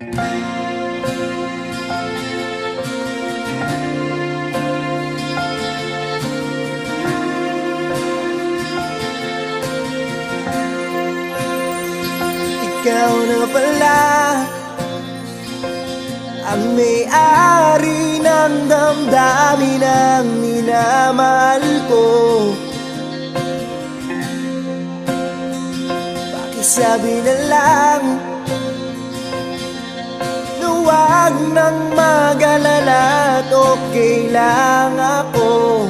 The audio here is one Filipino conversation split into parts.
Ikaw na pala ang may-ari ng damdamin ng minamahal ko. Pakisabi na lang na huwag nang mag-alala at okay lang ako.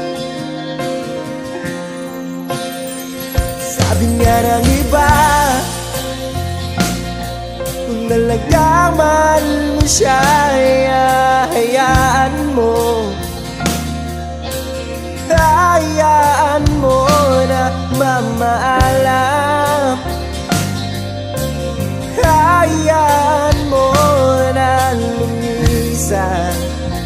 Sabi nga ng iba, kung talagang mahal mo siya, hayaan mo. Hayaan mo na mamaalam. Hayaan mo na lumisan.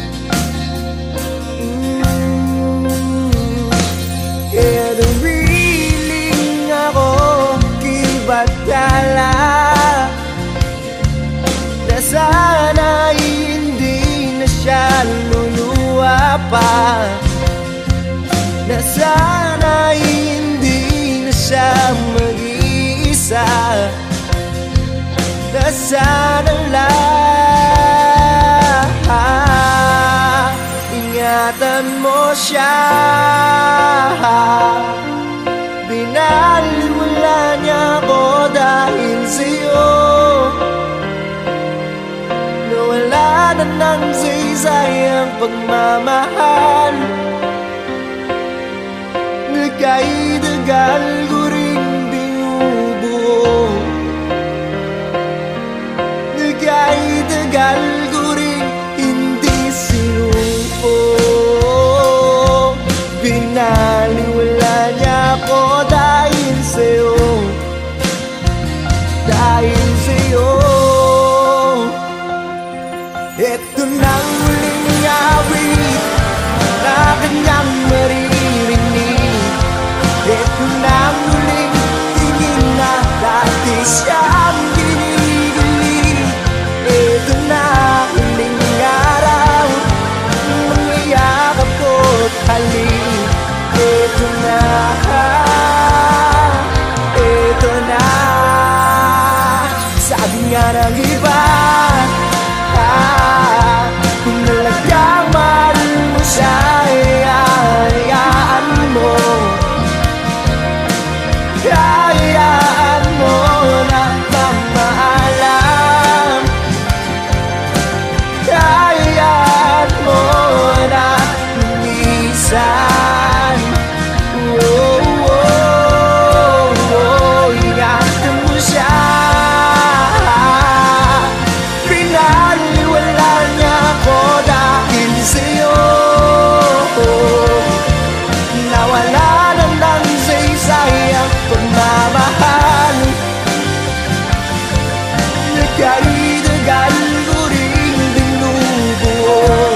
Kaya nariling ako kibatala na sana hindi na siya luluwa pa, na sana hindi na siya mag-iisa, na sana lang ingatan mo siya. Binaliwala niya ako dahil sa'yo, nawala na ng saysayang pagmamahal. Nagkaidagal ko ring binubuo, nagkaidagal ko ring hindi sinuko. Binaliwala niya ako dahil sa'yo, dahil sa'yo. Ito nang huling awit na kanyang maririnig. Ito nang huling tingin na dati siyang ginigilig. Ito na huling araw, mga yakap ko't halik. Ito na, ito na. Sabi nga ng iba, kung talagang mahal mo siya, hayaan mo. Hayaan mo na mamaalam. Hayaan mo na lumisan. Oh, oh, oh, ingatan mo siya. Pinaliwala niya ako dahil sa'yo, nawala na ng saysayang pagmamahal. Nagkaidagal ko rin binubuo,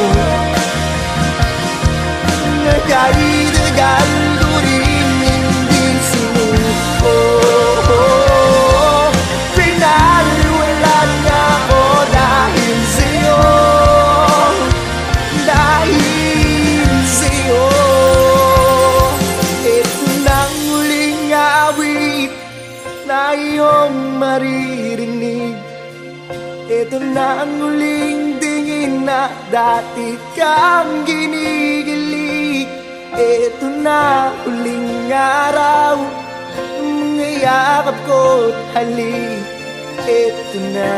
nagkaidagal ko rin hindi sinuko. Pinaliwala niya ako dahil sa'yo, dahil sa'yo. Ito nang huling awit na iyong maririnig. Ito na ang huling tingin na dati kang ginigilig. Ito na huling araw, mga yakap ko't halik. Ito na,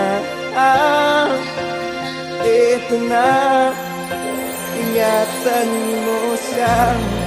ito na, ingatan mo siya.